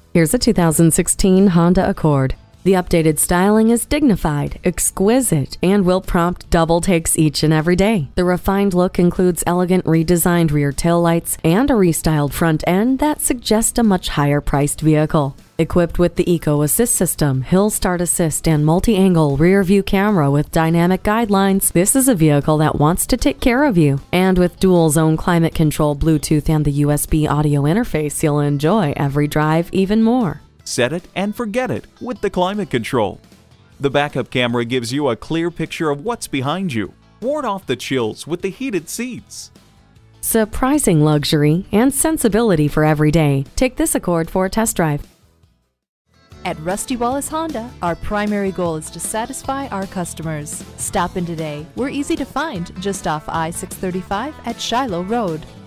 Here's a 2016 Honda Accord. The updated styling is dignified, exquisite, and will prompt double takes each and every day. The refined look includes elegant redesigned rear taillights and a restyled front end that suggests a much higher-priced vehicle. Equipped with the Eco Assist system, Hill Start Assist, and multi-angle rear-view camera with dynamic guidelines, this is a vehicle that wants to take care of you. And with dual-zone climate control, Bluetooth, and the USB audio interface, you'll enjoy every drive even more. Set it and forget it with the climate control. The backup camera gives you a clear picture of what's behind you. Ward off the chills with the heated seats. Surprising luxury and sensibility for every day. Take this Accord for a test drive. At Rusty Wallis Honda, our primary goal is to satisfy our customers. Stop in today. We're easy to find just off I-635 at Shiloh Road.